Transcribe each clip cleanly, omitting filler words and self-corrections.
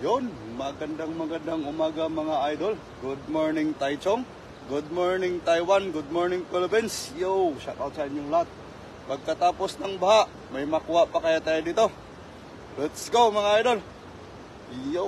Yun, magandang umaga mga idol. Good morning Taichung, good morning Taiwan, good morning Philippines. Yo, shout out sa inyong lahat. Pagkatapos ng baha, may makuha pa kaya tayo dito? Let's go mga idol. Yo.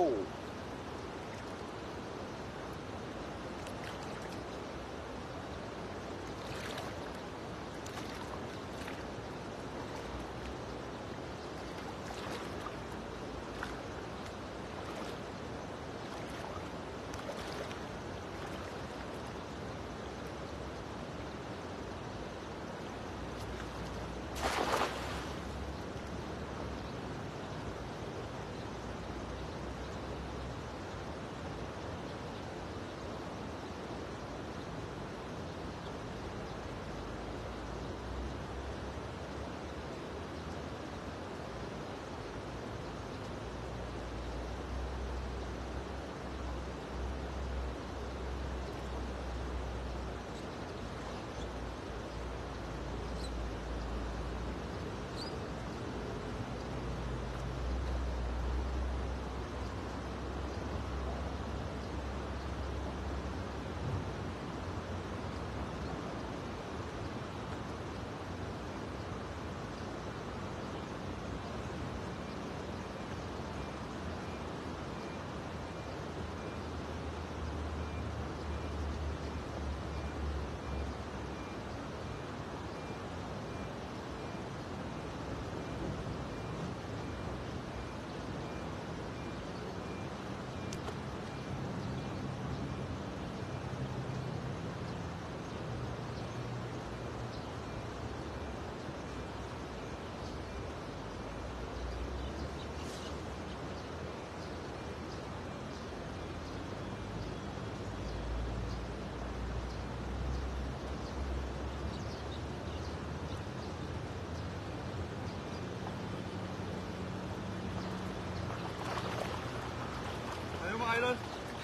Idol.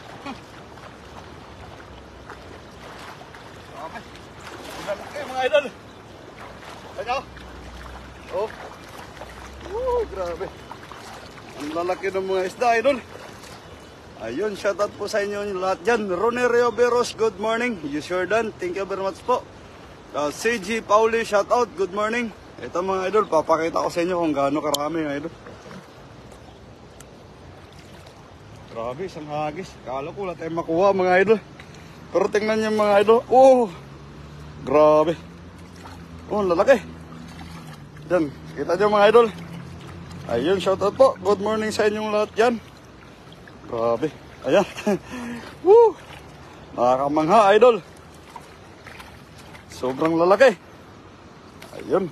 Okay. Lalaki mga idol. Ayo. Oh. Grabe. Ang lalaki ng mga isda, idol. Ayun, shoutout po sa inyo lahat dyan. Ronnie Rioberos, good morning. You sure done? Thank you very much po. CG Pauli, shoutout, good morning. Ito mga idol, papakita ko sa inyo kung gaano karami mga idol. Grabe, isang hagis. Kala ko wala tayong makuha mga idol. Pero tingnan niyo mga idol. Oh, grabe. Oh, lalaki. Yan, kita niyo mga idol. Ayun, shoutout po. Good morning sa inyong lahat dyan. Grabe. Ayan. Woo! Nakakamangha idol. Sobrang lalaki. Ayun.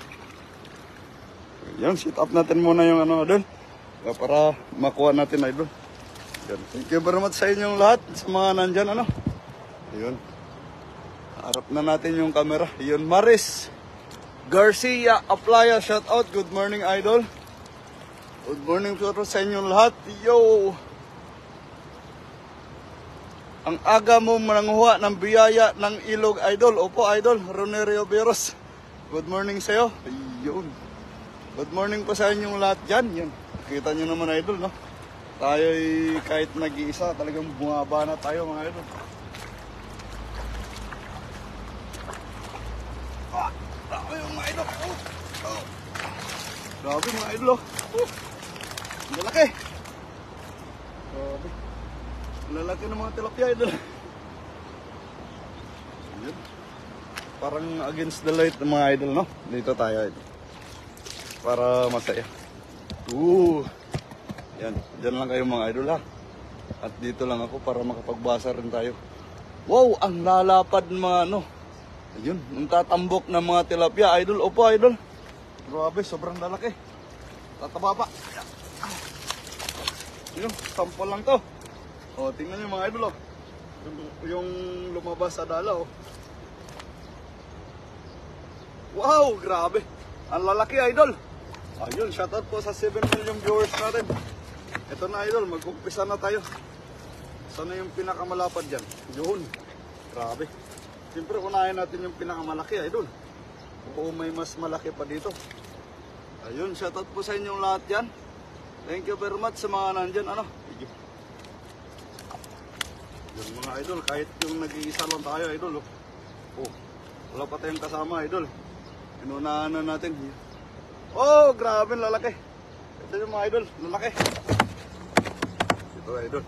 Ayun, sit up natin muna yung ano idol. Para makuha natin idol. Yan. Thank you very much sa inyong lahat, sa mga nandyan, ano. Ayun. Harap na natin yung camera. Ayun, Maris Garcia Aplaya, shout out. Good morning, idol. Good morning po sa inyong lahat. Yo! Ang aga mo mananguha ng biyaya ng ilog, idol. Opo, idol. Ronerio Beros. Good morning sa'yo. Ayun. Good morning po sa inyong lahat dyan. Yan. Kita nyo naman, idol, no? Tayo'y kahit nag-iisa, talagang bumaba na tayo mga idol. Grabe yung mga idol. Grabe mga idol. Lalaki. Grabe. Lalaki ng mga tilapia idol. Ayan. Parang against the light ng mga idol, no? Dito tayo idol. Para masaya. Yan, dyan lang kayo mga idol ha. At dito lang ako para makapagbasa rin tayo. Wow, ang lalapad mga ano. Ayun, ang tatambok ng mga tilapia idol. Opo idol. Grabe, sobrang lalaki. Tataba pa. Yun, sample lang to. O, tingnan nyo mga idol oh. Yung lumabas sa dala oh. Wow, grabe. Ang lalaki idol. Ayun, shoutout po sa 7 million viewers natin. Ito na idol, mag-umpisa na tayo. Sana yung pinakamalapad dyan? Yun. Grabe. Siyempre unahin natin yung pinakamalaki idol. Oo, may mas malaki pa dito. Ayun, shoutout po sa inyong lahat dyan. Thank you very much sa mga nandyan. Ano, medyo Yung mga idol, kahit yung nag-iisa lang tayo, idol. Oh, wala pa tayong kasama, idol. Inunahan na natin. Oh, grabe, lalaki. Ito yung mga idol, lalaki. Ito, idol.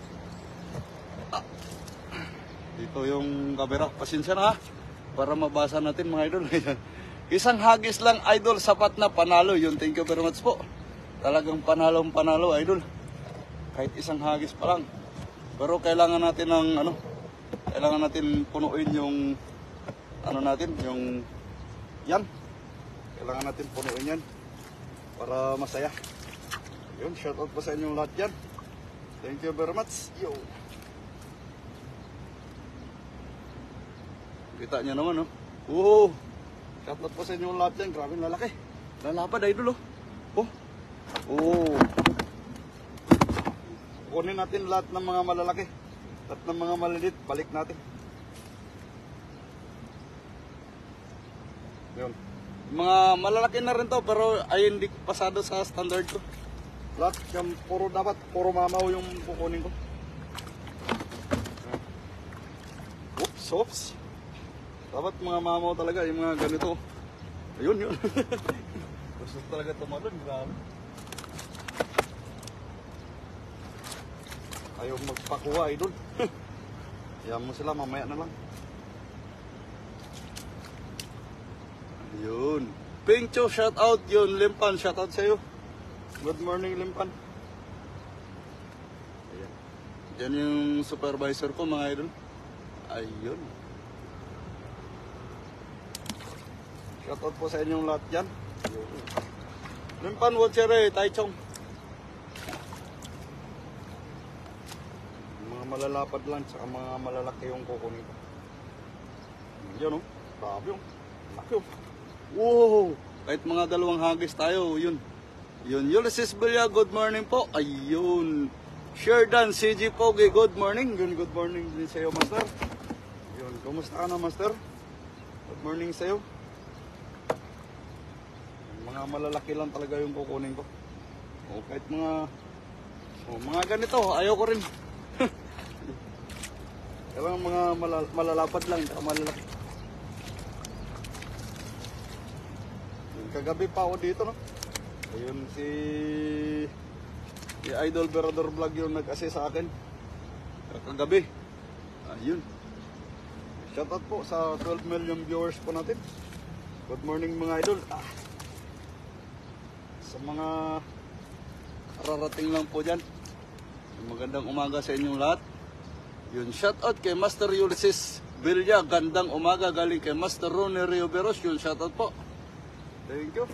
Dito yung camera. Pasensya na ha, para mabasa natin mga idol. Isang hagis lang, idol, sapat na panalo. Yun, thank you very much po. Talagang panalo, idol. Kahit isang hagis pa lang. Pero kailangan natin ng kailangan natin punuin yung natin, yung yan. Kailangan natin punuin yan para masaya. Yun, shoutout po sa inyong lahat yan. Thank you very much. Yo. Kita niya naman, no? Oh. Shoutout po sa inyong lahat yan. Grabe lalaki. Lalapad, idol, oh. Oh. Oh. Kunin natin lahat ng mga malalaki. Lahat ng mga malilit, balik natin. Yun. Mga malalaki na rin to, pero ay hindi pasado sa standard ko. Lahat yung puro mamaw yung kukunin ko. Oops. Dapat mga mamaw talaga, yung mga ganito. Ayun. Gusto talaga tumalon, grabe. Ayaw magpakuha, idol. Hayaan mo sila, mamaya na lang. Yun. Pingcho, shout out yun. Limpan, shout out sa'yo. Good morning, Limpan. Ayan. Yan yung supervisor ko, mga idol. Ayun. Shout out po sa inyong lahat dyan. Limpan, Watchere, Taichung. Mga malalapad lang, saka mga malalaki yung kukunin ko. Yun, oh. Grabe, oh. Laki, oh. Wow! Kahit mga dalawang hagis tayo, yun. Yun, Ulysses Villa, good morning po. Ayun. Sherdan, CG Pogi, good morning. Yun, good morning din sa'yo, Master. Yun, kumusta ka na, Master? Good morning sa'yo. Mga malalaki lang talaga yung kukunin ko. O, kahit mga ganito, ayaw ko rin. Kailangan mga malalapad lang, saka malalaki. Kagabi pa ako dito, no? Ayun si Idol Berador Vlog yung nag-assist sa akin kagabi. Ayun. Shoutout po sa 12 million viewers po natin. Good morning mga idol. Sa mga rarating lang po dyan, magandang umaga sa inyong lahat. Yun, shoutout kay Master Ulysses Villa. Gandang umaga galing kay Master Ronnie Rioberos. Yun, shoutout po. Thank you.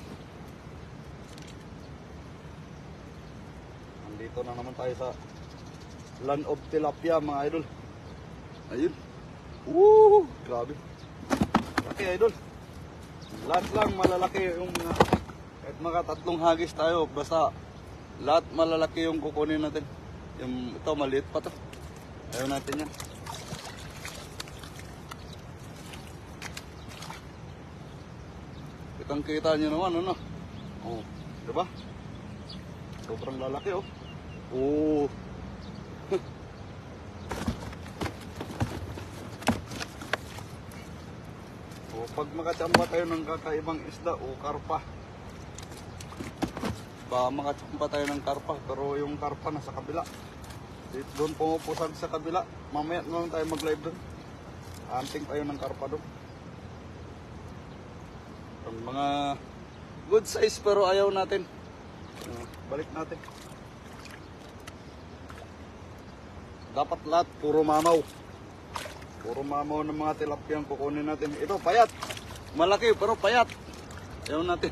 Nandito na naman tayo sa Land of Tilapia, mga idol. Ayun. Woo! Grabe. Laki, idol. Lahat lang malalaki yung kahit mga tatlong hagis tayo, basta lahat malalaki yung kukunin natin. Yung ito, maliit pa to. Ayaw natin yan. Kitang-kita nyo naman, ano? Oh, diba? Sobrang lalaki, oh. Oh. Oh, pag makachamba tayo ng kakaibang isda, o karpa. Baka makachamba tayo ng karpa, pero yung karpa nasa kabila. Doon pumupusag sa kabila. Mamaya na lang tayo mag-live doon. Anting tayo ng karpa doon. Ang mga good size pero ayaw natin. Balik natin. Dapat lahat puro mamaw. Puro mamaw ng mga tilapia ang kukunin natin. Ito payat. Malaki pero payat. Ayaw natin.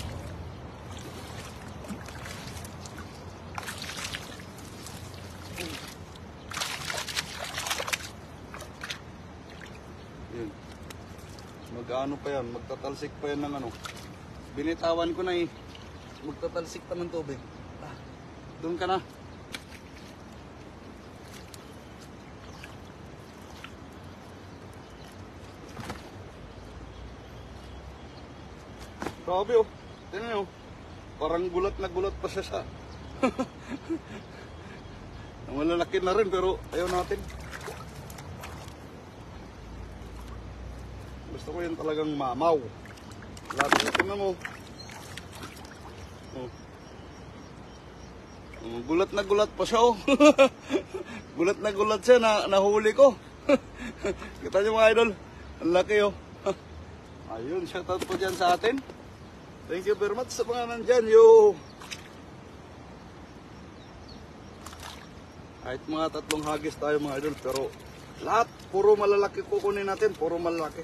Yun. Mag-ano pa yan, magtatalsik pa yan ng ano. Binitawan ko na eh. Magtatalsik pa ng tubig. Doon ka na. Grabe, oh. Tignan nyo. Parang gulat na gulat pa siya sa. Malalaki na rin pero ayaw natin. Gusto ko yung talagang mamaw. Lahat na tingnan mo. Oh. Oh, gulat na gulat pa siya, oh. Gulat na gulat siya na nahuli ko. Kita niyo mga idol, ang laki, oh. Ayun, shoutout po dyan sa atin. Thank you very much sa mga nandyan, yo. Kahit mga 3 hagis tayo mga idol, pero lahat, puro malalaki kukunin natin, puro malalaki.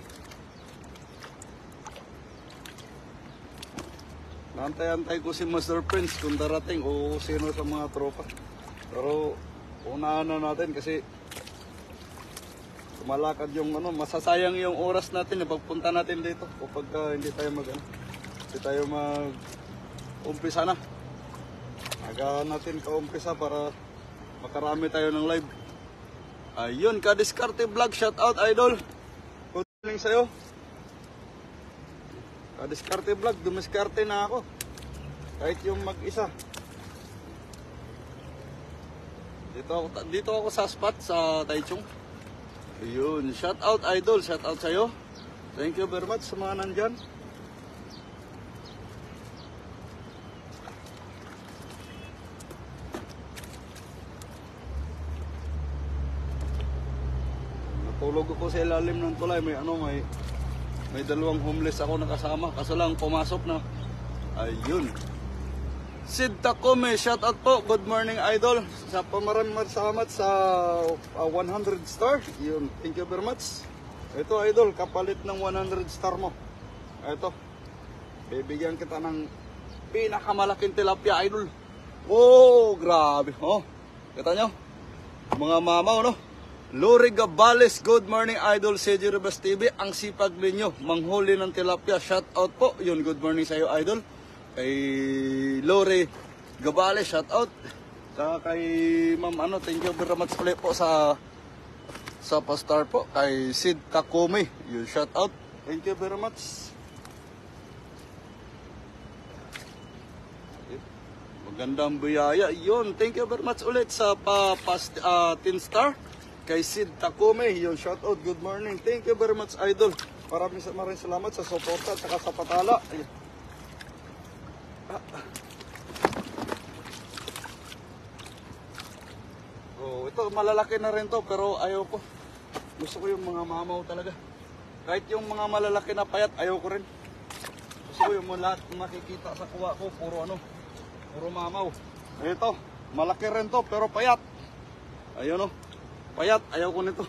Nantay-antay ko si Master Prince kung darating o sino sa mga tropa. Pero unahan na natin kasi malakad yung masasayang yung oras natin na pagpunta natin dito kapag hindi tayo hindi tayo umpisa na. Aga natin kaumpisa para makarami tayo ng live. Ayun, Kadiskarte Vlog, shout out idol. Good morning sa'yo. Kadiskarte Vlog, dumiskarte na ako. Kahit yung mag-isa. Dito ako sa spot sa Taichung. Ayun, shout out idol, shout out sa'yo. Thank you very much sa mga nandyan. Natulog ako sa ilalim ng tulay. May 2 homeless ako nakasama. Kaso lang pumasok na. Ayun. Sid Takome, shout out po. Good morning idol. Sa maraming salamat sa 100 star. Yun, thank you very much. Ito idol, kapalit ng 100 star mo. Ito. Bibigyan kita ng pinakamalaking tilapia idol. Oh, grabe. Oh, kita nyo? Mga mamaw, no? Lori Gabales, good morning idol, CJ Rebas TV. Ang sipag ninyo, manghuli ng tilapia. Shout out po. Yun, good morning sa iyo idol. Kay Lori Gabales, shout out. Saka kay Ma'am thank you very much ulit po sa pastar po. Kay Sid Takome, yun, shout out. Thank you very much. Magandang biyaya. Yun, thank you very much ulit sa 10 star. Kay Sid Takome, yun, shout out, good morning. Thank you very much idol. Maraming salamat sa suporta at sa patala. Oh, ito malalaki na rin to pero ayaw ko. Gusto ko yung mga mamaw talaga. Kahit yung mga malalaki na payat, ayaw ko rin. Gusto ko yung lahat makikita sa kuha ko, puro mamaw. Ito, malaki rin to pero payat. Ayun, oh. Payat, ayaw ko nito.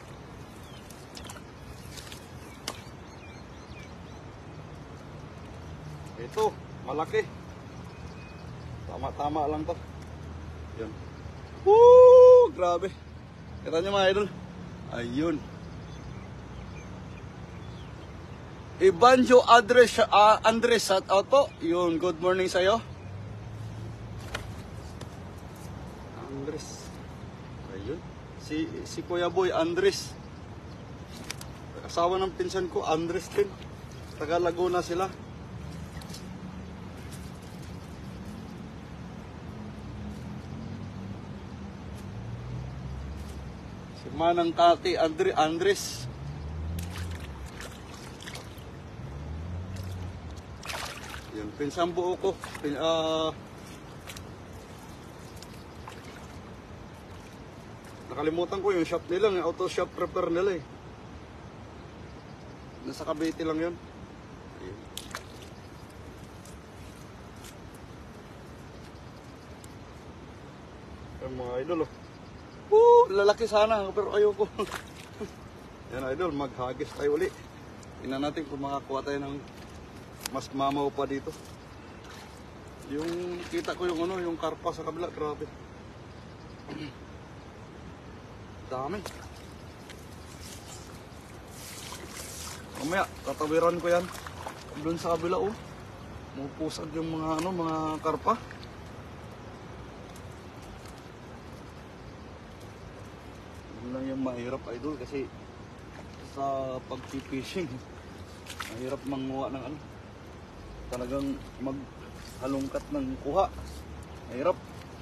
Ito, malaki. Tama-tama lang to. Yan. Woo! Grabe. Kita nyo mga idol. Ayun. Ibanjo Andres, shout out po. Yun, good morning sa'yo. Andres. Ayun. Si Kuya Boy Andres. Asawa ng pinsan ko, Andres din. Taga Laguna sila. Si Manang Tati Andres. Yan, pinsan buo ko. Nakalimutan ko yung shop nila, yung auto shop repair nila eh. Nasa Cavite lang yun. Ayun. Yung mga idol oh. Lalaki sana pero ayoko. Yan idol, maghagis tayo uli. Tingnan natin kung makakuha tayo ng mas mamaw pa dito. Yung kita ko yung karpa sa kabila, grabe. Dami. Mamaya, tatawiran ko yan. Doon sa kabila, oh. Mupusag yung mga karpa. Yun lang yung mahirap, idol, kasi sa pag-fishing, mahirap manguha ng talagang maghalungkat ng kuha. Mahirap.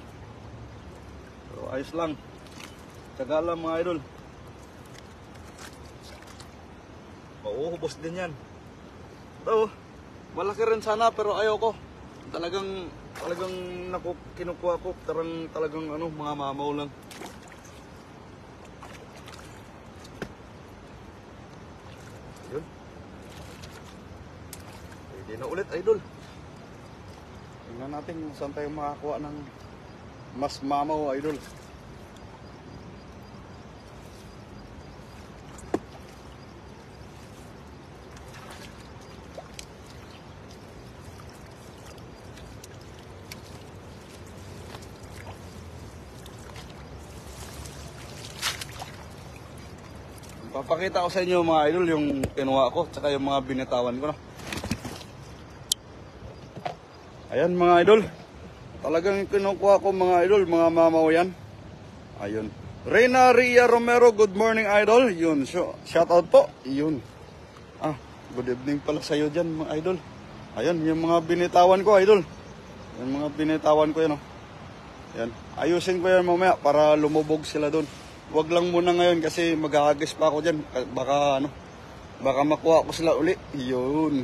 Pero ayos lang. Taga lang mga idol. Mauubos din yan. Ito, malaki rin sana pero ayoko. Talagang kinukuha ko. Talagang mga mamaw lang. Yun. Pwede na ulit, idol. Tingnan natin kung saan tayo makakuha ng mas mamaw, idol. Papakita ko sa inyo mga idol yung kinuha ko tsaka yung mga binitawan ko na. Ayan mga idol. Talagang kinukuha ko mga idol, mga mamaw yan. Ayun. Reyna Ria Romero, good morning idol. Yun, shout out po. Yun. Good evening pala sa iyo dyan mga idol. Ayan, yung mga binitawan ko idol. Yung mga binitawan ko yan. Ayan. Ayusin ko yan mamaya para lumubog sila doon. Wag lang muna ngayon kasi maghahagis pa ako dyan. Baka makuha ko sila uli. Yun.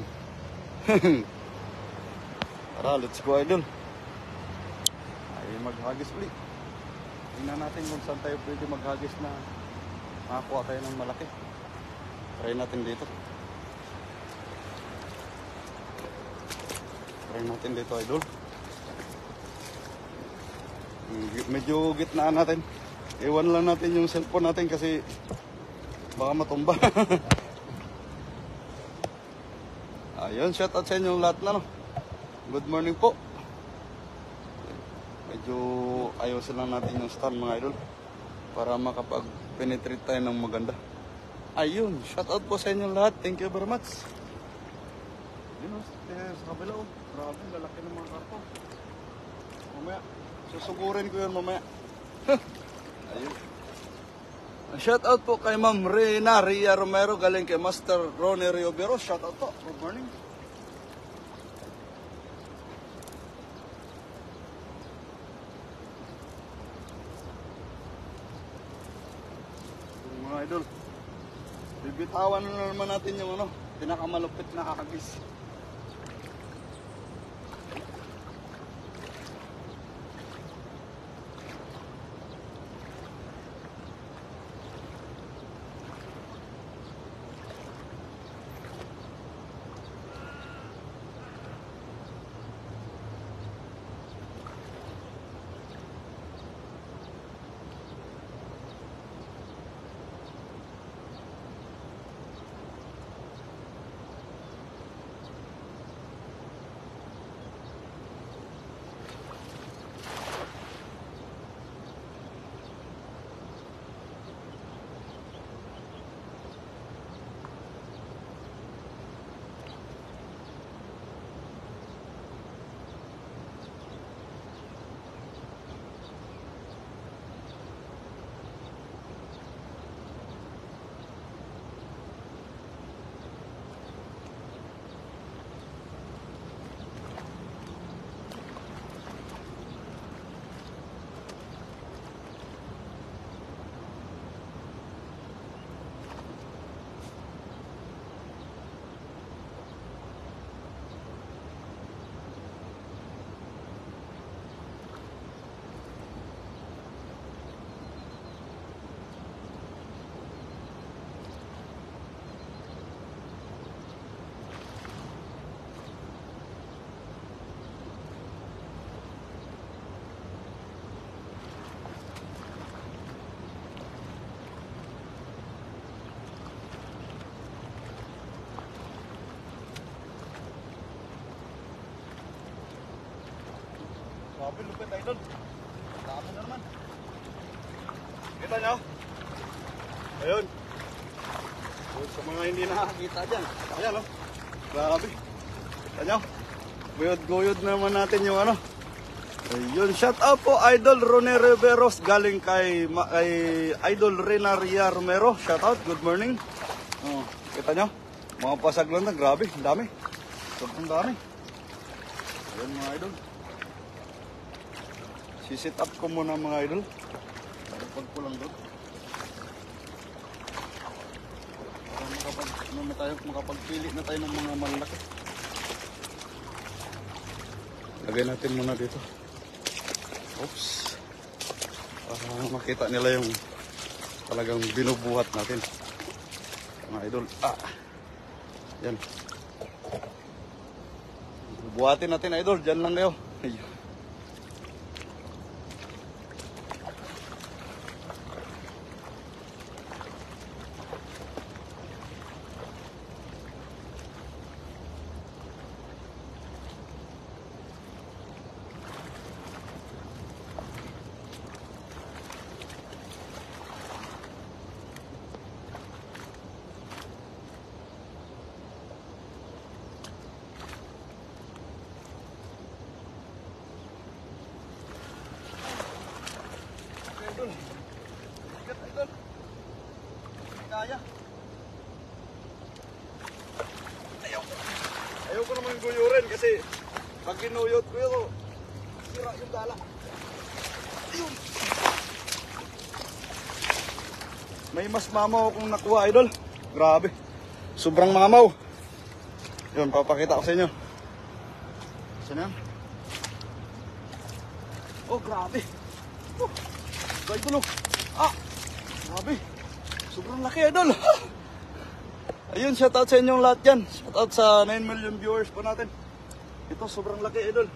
Tara, let's go idol. Ay, maghagis uli. Tingnan natin kung saan tayo pwede maghagis na makakuha tayo ng malaki. Try natin dito. Try natin dito idol. Medyo gitnaan natin. Iwan lang natin yung cellphone natin kasi baka matumba. Ayun, shout out sa inyo lahat na. Good morning po. Medyo ayusin lang natin yung stand mga idol para makapag-penetrate tayo ng maganda. Ayun, shout out po sa inyo lahat. Thank you very much. Yun sa kabila grabe, lalaki ng mga karpo. Mamaya, susugurin ko yun mamaya. Ayun. Shout out po kay Ma'am Reyna Ria Romero galing kay Master Ronnie Riobero. Shout out po. Good morning. Mga idol, bibitawan na naman natin yung pinakamalupit na hagis. Grabe, lupit idol. Dami na naman. Kita nyo? Ayun. Sa mga hindi nakakita dyan. Ayan, grabe. Kita nyo? Guyod-guyod naman natin yung Ayun, shout out po Idol Ronnie Riveros galing kay Idol Reyna Ria Romero. Shout out, good morning. Kita nyo? Mga pasag lang na, grabe, ang dami. Sobrang dami. Ayun mga idol. Sisit up ko muna mga idol. Pagpag ko lang doon. Para makapagpili na tayo ng mga malalaki. Lagay natin muna dito. Oops. Para makita nila yung talagang binubuhat natin. Mga idol. Yan. Buhatin natin idol. Diyan lang kayo. Ayun. Idol. Kaya. Ayaw ko naman guyurin kasi pag ginuyot ko yun, sira yung dala. Ayun. May mas mamaw akong nakuha, idol. Grabe. Sobrang mamaw. Yun, papakita ko sa inyo. Saan yan? Oh, grabe. Idol, grabe. Sobrang laki, idol. Ayun, shoutout sa inyong lahat yan. Shoutout sa 9 million viewers po natin. Ito, sobrang laki, idol.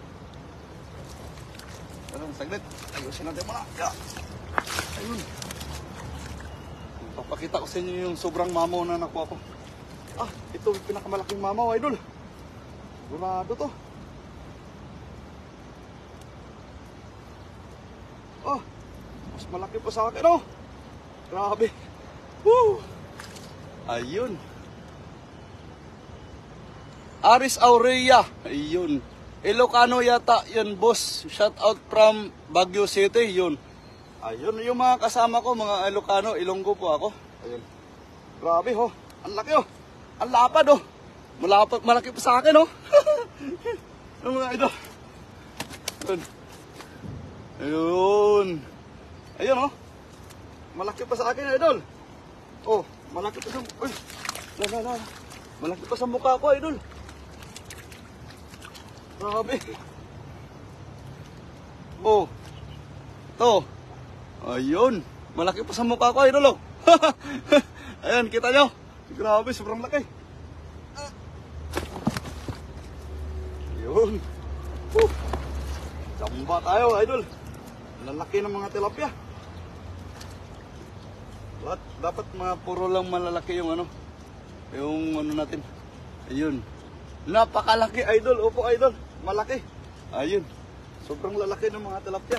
Ayun, saglit. Ayusin natin muna. Ayun. Papakita ko sa inyo yung sobrang mamaw na nakuha ko. Ito yung pinakamalaking mamaw, idol. Burado to. Mas malaki pa sa akin, oh. Grabe. Woo! Ayun. Aris Aurea. Ayun. Ilocano yata yun, boss. Shout out from Baguio City. Yun. Ayun. Yung mga kasama ko, mga Ilocano. Ilonggo po ako. Ayun. Grabe, oh. Ang laki, oh. Ang lapad, oh. Malaki pa sa akin, oh. Yung mga idol. Ayun. Ayun. Ayun, oh. Malaki pa sa akin, idol. Oh, malaki pa sa... Uy. Malaki pa sa mukha ko, idol. Grabe. Oh. Ito. Ayun. Malaki pa sa mukha ko, idol, oh. Ayan, kita nyo. Grabe, sobrang laki. Ayun. Samba tayo, idol. Lalaki ng mga tilapia. Dapat mga puro lang malalaki yung ano. Yung ano natin. Ayun. Napakalaki, idol. Opo, idol. Malaki. Ayun. Sobrang lalaki ng mga tilapia.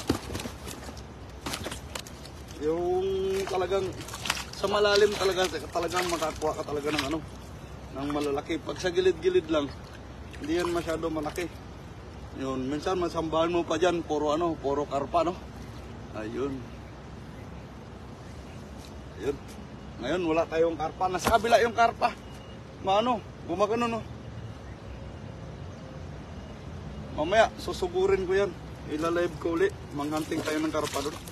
Yung talagang sa malalim talagang makakuha ka talaga ng ano, ng malalaki. Pag sa gilid-gilid lang, hindi yan masyado malaki. Yun, minsan masambahan mo pa dyan, puro ano, puro karpa, no? Ayun. Ayun. Ngayon, wala tayong karpa. Nasa kabila yung karpa. Maano, gumagano, no? Mamaya, susugurin ko yan. Ilalive ko uli. Manghanting tayo ng karpa doon.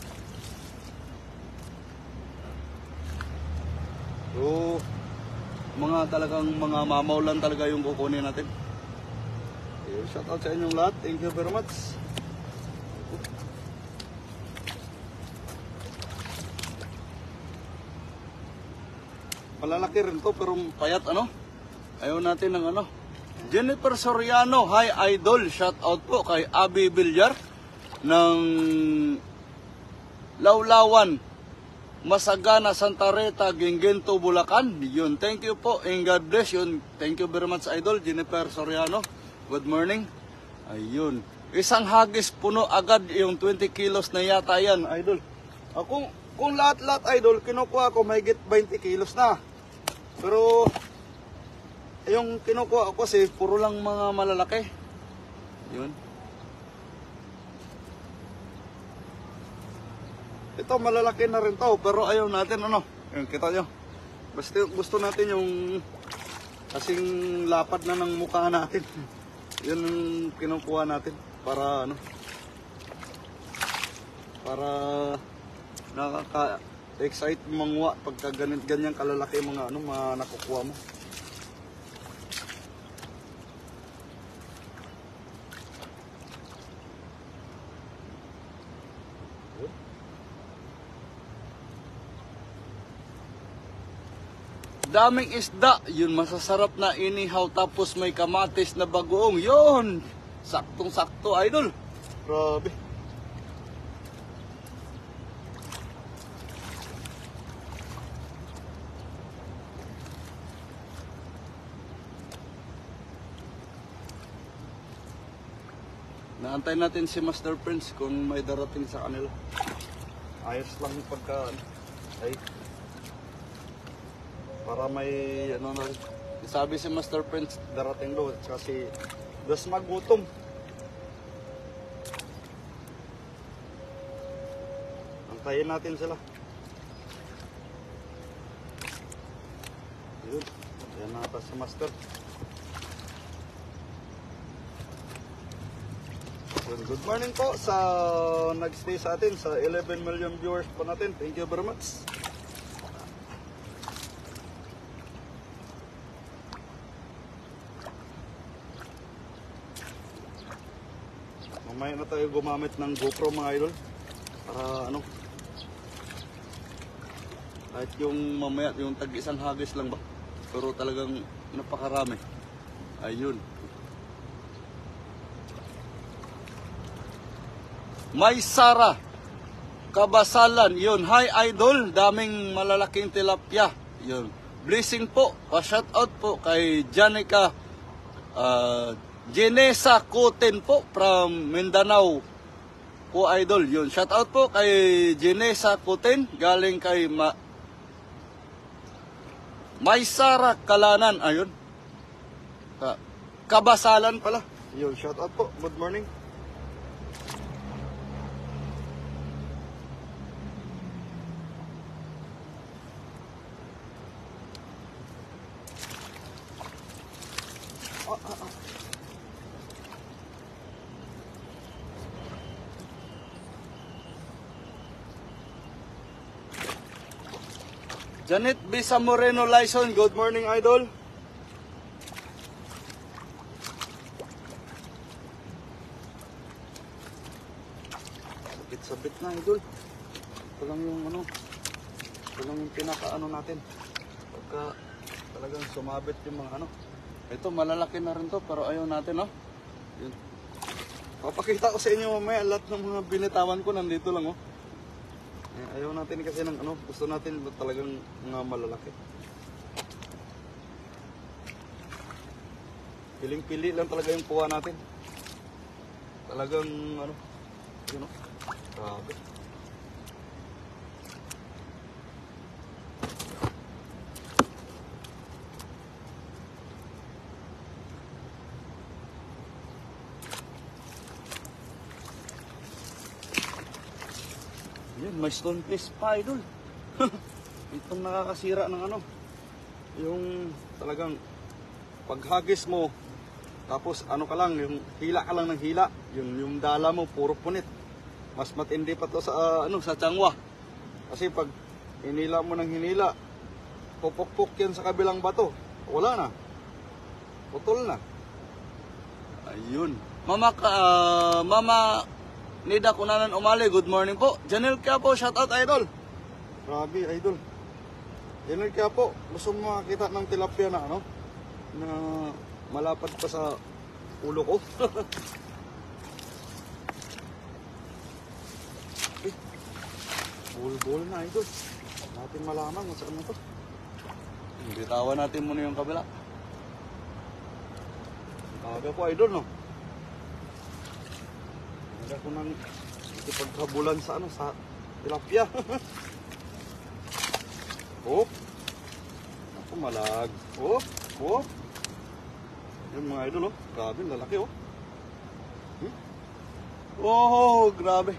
So, mga talagang mga mamaw lang talaga yung kukunin natin. Shout out sa inyong lahat. Thank you very much. Malalaki rin to pero payat ano. Ayaw natin ng ano. Jennifer Soriano, hi idol. Shout out po kay Abby Villar ng Lawlawan, Masagana, Santa Rita, Guinguento, Bulacan. Yun, thank you po and God bless. Yun, thank you very much idol Jennifer Soriano. Good morning. Ayun. Isang hagis puno agad yung 20 kilos na yata yan, idol. Kung lahat-lahat, idol, kinukuha ko mahigit 20 kilos na. Pero, yung kinukuha ko kasi puro lang mga malalaki. Yun. Ito, malalaki na rin to, pero ayaw natin, ano. Yun, kita nyo. Basta gusto natin yung kasing lapad na ng mukha natin. Yun ang kinukuha natin para ano, para excite manguha pagka ganyan kalalaki mga ano, mga nakukuha mo. Daming isda, yun masasarap na inihaw tapos may kamatis na bagoong. Yun, saktong-sakto idol. Grabe. Naantay natin si Master Prince kung may darating sa kanila. Ayos lang yung pagka ay para may ano na, sabi si Master Prince darating doon kasi das magutom. Antayin natin sila. Yun, yan na si Master. Good morning po sa nagstay sa atin sa 11 million viewers po natin. Thank you very much. Mamaya na tayo gumamit ng GoPro mga idol para ano, kahit yung mamaya yung tag-isang hagis lang ba, pero talagang napakarami. Ayun. May Sara Kabasalan, yun. Hi idol, daming malalaking tilapia. Yun. Blessing po, pa-shout out po kay Janica Genesa Coten po from Mindanao po idol. Yun, shout out po kay Genesa Coten galing kay May Sara Kalanan, ayun. Kabasalan pala. Yun, shout out po. Good morning. Janet Bisa Moreno Lyson, good morning idol. Sabit-sabit na idol. Ito lang yung ano, ito lang yung pinaka-ano natin. Pagka talagang sumabit yung mga ano. Ito malalaki na rin to pero ayaw natin, no? Yun. Papakita ko sa inyo mamaya lahat ng mga binitawan ko nandito lang, oh. Ayaw natin kasi ng ano, gusto natin talagang mga malalaki. Piling-pili lang talaga yung kuha natin. Talagang ano, yun, oh. Grabe. Yan, may stonefish pa idol. Itong nakakasira ng ano, yung talagang paghagis mo, tapos ano ka lang, yung hila ka lang ng hila, yung dala mo puro punit. Mas matindi pa to sa ano, sa tiangwa. Kasi pag hinila mo ng hinila, pupukpuk yan sa kabilang bato. Wala na. Putol na. Ayun. Mama Nida Kunanan Umali, good morning po. Janel Quiapo, shout out idol. Grabe idol. Janel Quiapo, gusto mo makakita ng tilapia na ano, na malapad pa sa ulo ko. Bul-bul na idol. Natin malaman kung saan na to. Bitawan natin muna yung kabila. Kaga po idol, no? Kaga ko nang ikipagkabulan sa ano, sa tilapia. Oh. Ako malag. Oh, oh. Yung mga idol, oh. Grabe, lalaki, oh. Oh, grabe.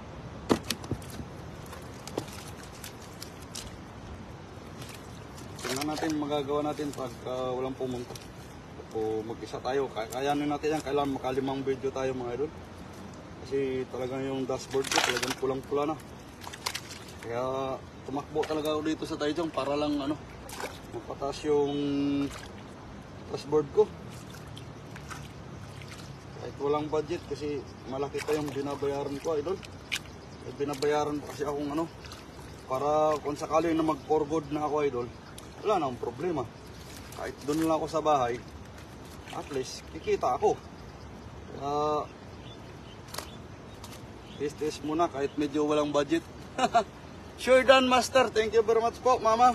Tingnan natin magagawa natin pag walang pumunta. O mag-isa tayo, kayanin natin yan. Kailangan makalimang video tayo mga idol. Kasi talagang yung dashboard ko talagang pulang-pula na. Kaya tumakbo talaga ako dito sa Taichung para lang ano, mapataas yung dashboard ko. Kahit walang budget kasi malaki pa yung binabayaran ko, idol. Binabayaran pa kasi akong ano, para kung sakali na mag-for good na ako, idol, wala na akong problema. Kahit doon lang ako sa bahay, at least kikita ako. Kaya test muna kahit medyo walang budget. Sure done, Master. Thank you very much po, Mama.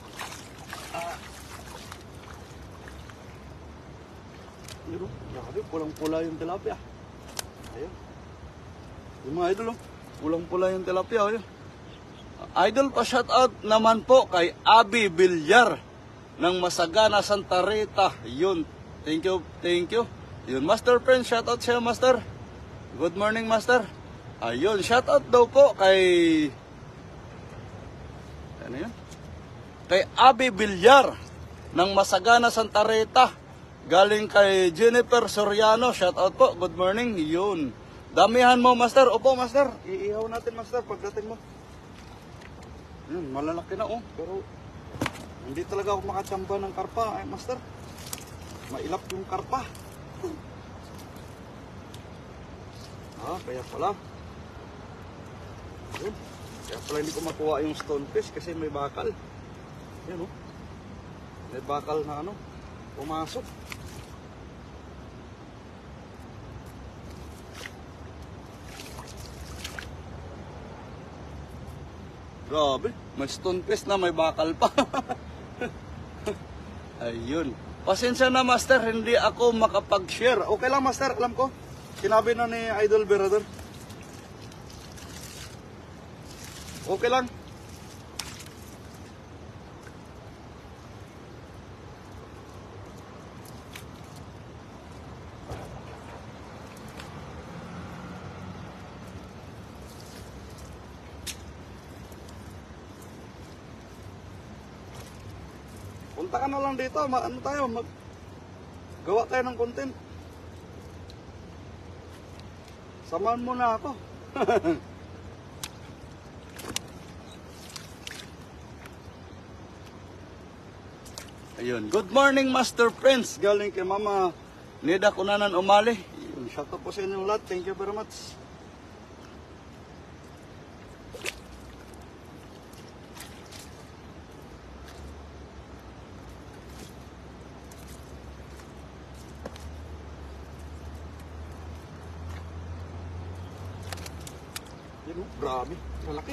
Yun, grabe, pulang-pula yung tilapia. Ayun. Yung mga idol, pulang-pula yung tilapia. Ayun. Idol, pa-shout out naman po kay Abby Villar ng Masagana, Santa Rita. Yun. Thank you, thank you. Yun, Master Prince, shout out siya, Master. Good morning, Master. Ayun, shout out daw po kay... Ano yun? Kay Abby Villar ng Masagana, Santa Rita. Galing kay Jennifer Soriano. Shout out po. Good morning. Yun. Damihan mo, Master. Opo, Master. Iihaw natin, Master, pagdating mo. Yun, malalaki na, oh. Pero hindi talaga ako makachamba ng karpa, Master. Mailap yung karpa. Kaya pala. Yun. Kaya pala hindi ko makuha yung stonefish kasi may bakal. Yan, oh. May bakal na ano, pumasok. Grabe, may stonefish na may bakal pa. Ayun. Pasensya na, Master, hindi ako makapag-share. Okay lang, Master, alam ko. Sinabi na ni Idol Berador. Okay lang. Punta ka na lang dito, ano tayo, gawa tayo ng content. Samahan mo na ako. Ayun, good morning, Master Prince. Galing kay Mama Neda Kunanan Umali. Ayun, shout out po sa inyong lahat. Thank you very much. Grabe, malaki.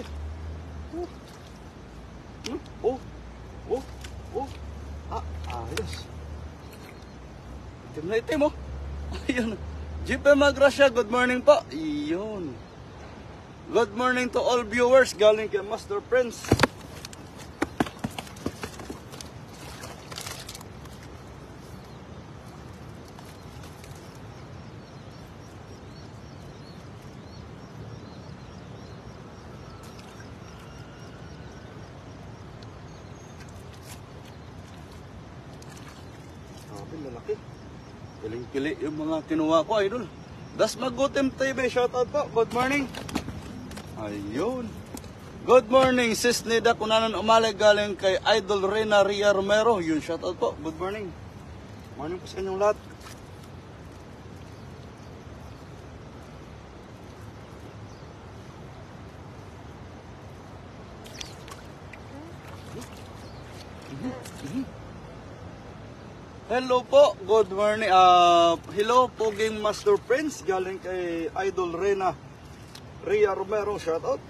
Ayos. Itim na itim, oh. Ayun. Jeep Magrasya, good morning po. Ayun. Good morning to all viewers. Galing kay Master Prince. Lalaki. Piling-pili yung mga kinuha ko, idol. Das Magutim TV, shoutout po. Good morning. Ayun. Good morning, Sis Nida Kunanan Umali, galing kay Idol Reyna Ria Romero. Yun, shoutout po. Good morning. Morning po sa inyong lahat. Hello po, good morning. Hello, Puging Master Prince, galing kay Idol Reyna Ria Romero, shout out.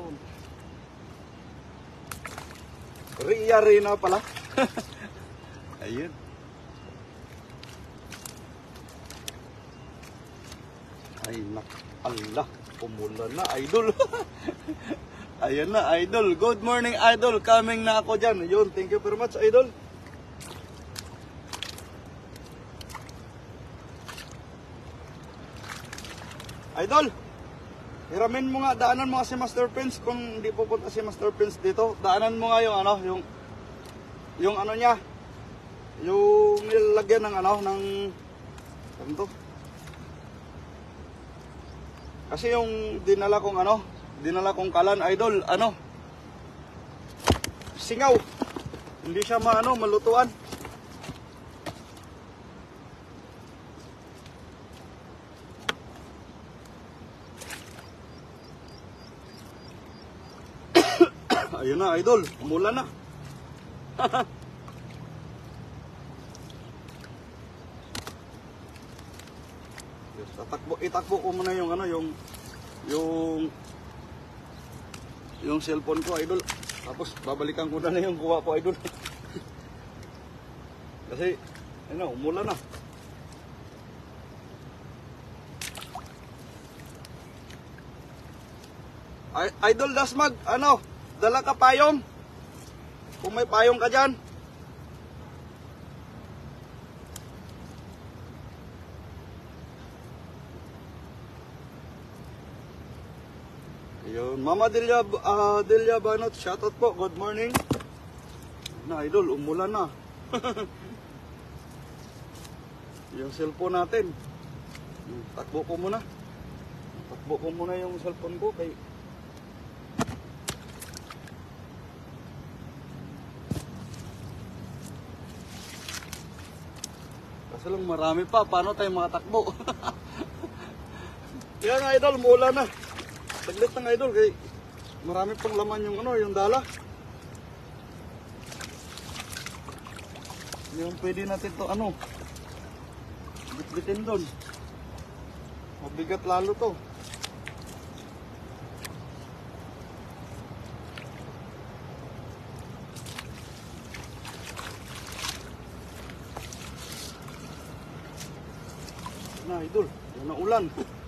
Ria Reyna pala. Ayun. Ay nak, Allah, pumula na, Idol. Ayan na, Idol. Good morning, Idol. Coming na ako dyan. Yun, thank you very much, Idol. Idol, hiramin mo nga, daanan mo nga si Master Prince kung hindi pupunta si Master Prince dito. Daanan mo nga yung ano, yung ano niya, yung nilagyan ng ano, ng ano to? Kasi yung dinala kong ano, dinala kong kalan, Idol, ano, masingaw. Hindi siya malutuan. Ayun na, idol. Umulan na. Yes, itakbo ko muna yung yung cellphone ko, idol. Tapos babalikan ko na yung kuha ko, idol. Kasi ayun na, umulan na. Idol Dasmag, dala ka payong? Kung may payong ka dyan. Ayun, Mama Delia Banot, shoutout po, good morning. Na idol, umulan na. Yung cellphone natin. Takbo ko muna yung cellphone ko kay kasi lang marami pa, paano tayo makatakbo? Yan nga idol, umulan na. Saglit ng idol, kay marami pang laman yung dala. Yung pwede natin to bitbitin doon. Mabigat lalo to. Na idol, yan na ulan.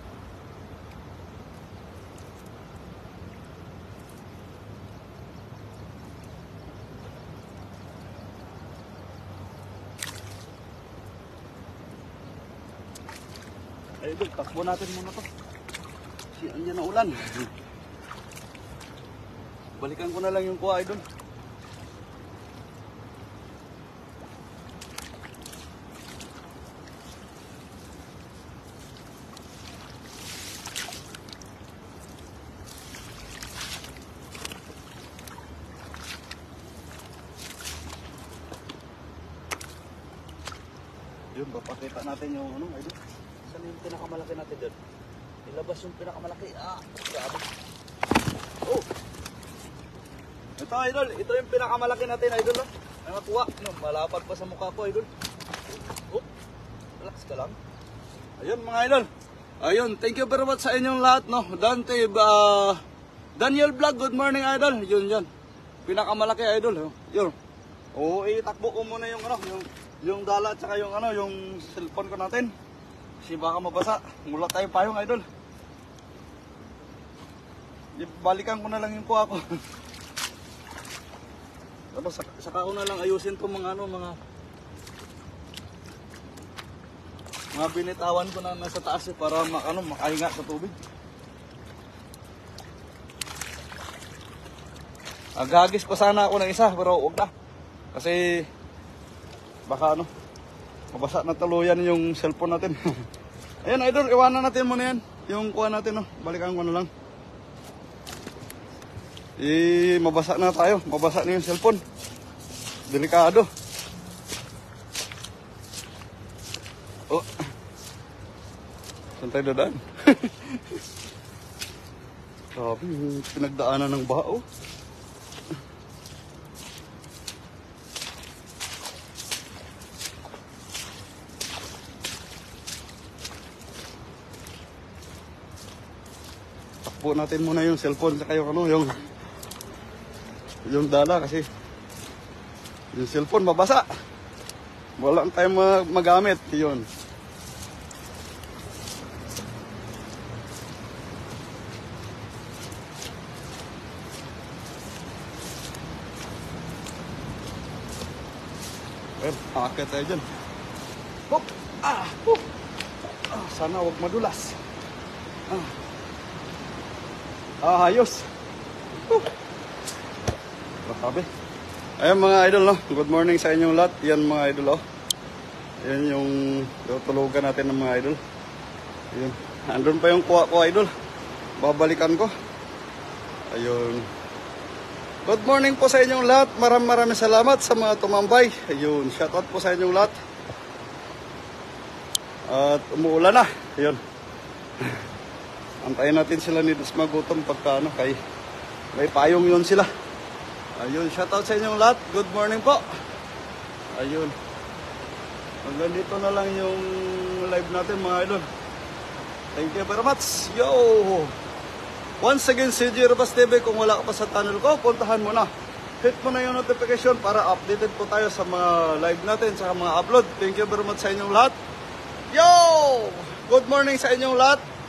Ay idol, takbo natin muna to. Kasi andyan na ulan. Balikan ko na lang yung kuha, idol. Yun, papakita natin yung idol. Saan yung pinakamalaki natin dyan? Ilabas yung pinakamalaki. Grabe. Oh! Ito idol, ito yung pinakamalaki natin idol. Nangakuha. Malapad pa sa mukha ko idol. Oh! Relax ka lang. Ayun mga idol. Ayun, thank you very much sa inyong lahat, no? Daniel Vlog, good morning idol. Yun yan. Pinakamalaki idol. Yun. Oo, itakbo ko muna yung dala at saka yung cellphone ko natin. Kasi baka mabasa. Mula tayo payong idol. Balikan ko na lang yung kuha ko. Tapos saka ko na lang ayusin to mga binitawan ko na nasa taas para makahinga sa tubig. Agagis pa sana ako ng isa pero huwag na. Kasi baka mabasa na tuluyan yung cellphone natin. Ayan idol, iwanan natin muna yan. Yung kuha natin, balikan ko na lang. Mabasa na tayo. Mabasa na yung cellphone. Delikado. Oh. Saan tayo dadaan? Sabi, pinagdaanan ng baha, oh. Takbo natin muna yung cellphone saka yung dala kasi yung cellphone mabasa. Wala tayong magamit. Yun. Akit tayo dyan. Hop! Sana wag madulas. Ayos. Grabe. Ayan mga idol, no? Good morning sa inyong lahat. Yan mga idol, oh. Yan yung tutulugan natin ng mga idol. Ayun. Andun pa yung kuha ko, idol. Babalikan ko. Ayun. Good morning po sa inyong lahat. Maraming salamat sa mga tumambay. Ayun, shoutout po sa inyong lahat. At umuulan na. Ayun. Antayin natin sila ni Des magutom pagka ano, kay may payong yun sila. Ayun, shoutout sa inyong lahat. Good morning po. Ayun. Hanggang dito na lang yung live natin mga idol. Thank you very much. Yo! Once again, CJ Robas TV, kung wala ka pa sa channel ko, puntahan mo na. Hit mo na yung notification para updated po tayo sa mga live natin, sa mga upload. Thank you very much sa inyong lahat. Yo! Good morning sa inyong lahat.